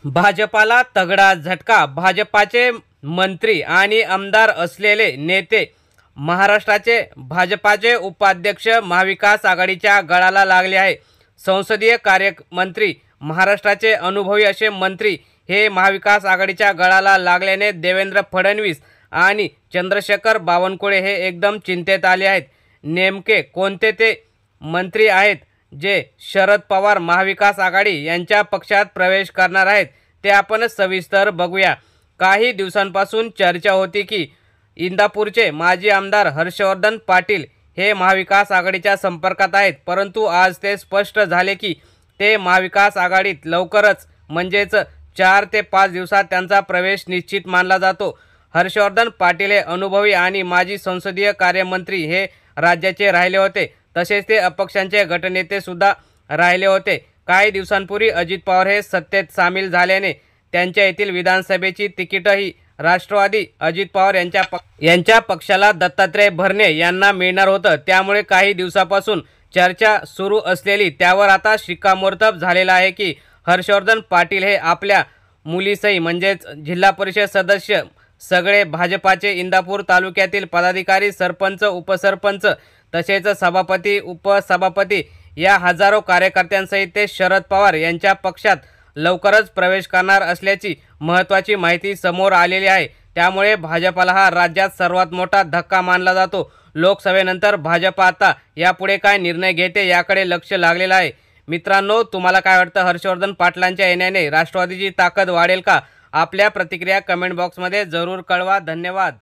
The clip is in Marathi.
भाजपाला तगडा झटका। भाजपाचे मंत्री आणि आमदार असलेले नेते महाराष्ट्राचे भाजपाचे उपाध्यक्ष महाविकास आघाडीच्या गळाला लागले आहे। संसदीय कार्यमंत्री महाराष्ट्राचे अनुभवी असे मंत्री हे महाविकास आघाडीच्या गळाला लागल्याने देवेंद्र फडणवीस आणि चंद्रशेखर बावनकुळे हे एकदम चिंतेत आले आहेत। नेमके कोणते ते मंत्री आहेत जे शरद पवार महाविकास आघाडी यांच्या पक्षात प्रवेश करणार आहेत ते आपण सविस्तर बघूया। काही दिवसांपासून चर्चा होती की इंदापूरचे माजी आमदार हर्षवर्धन पाटील हे महाविकास आघाडीच्या संपर्कात आहेत, परंतु आज ते स्पष्ट झाले की ते महाविकास आघाडीत लवकरच म्हणजेच 4 ते 5 दिवसात त्यांचा प्रवेश निश्चित मानला जातो। हर्षवर्धन पाटील हे अनुभवी आणि माजी संसदीय कार्यमंत्री हे राज्याचे राहिले होते, तसेच ते अपक्षांचे गटनेते सुद्धा राहिले होते। काही दिवसांपूर्वी अजित पवार हे सत्तेत सामील झाल्याने त्यांच्या येथील विधानसभेची तिकीटही राष्ट्रवादी अजित पवार यांच्या पक्षाला दत्तात्रय भरणे यांना मिळणार होतं। त्यामुळे काही दिवसापासून चर्चा सुरू असलेली त्यावर आता शिक्कामोर्तब झालेला आहे की हर्षवर्धन पाटील हे आपल्या मुलीसही म्हणजेच जिल्हा परिषद सदस्य सगळे भाजपाचे इंदापूर तालुक्यातील पदाधिकारी, सरपंच, उपसरपंच तसेच सभापती, उपसभापती या हजारो कार्यकर्त्यांसहित ते शरद पवार यांच्या पक्षात लवकरच प्रवेश करणार असल्याची महत्त्वाची माहिती समोर आलेली आहे। त्यामुळे भाजपाला हा राज्यात सर्वात मोठा धक्का मानला जातो। लोकसभेनंतर भाजप आता यापुढे काय निर्णय घेते याकडे लक्ष लागलेलं आहे। मित्रांनो, तुम्हाला काय वाटतं? हर्षवर्धन पाटलांच्या येण्याने राष्ट्रवादीची ताकद वाढेल का? आपल्या प्रतिक्रिया कमेंट बॉक्समध्ये जरूर कळवा। धन्यवाद।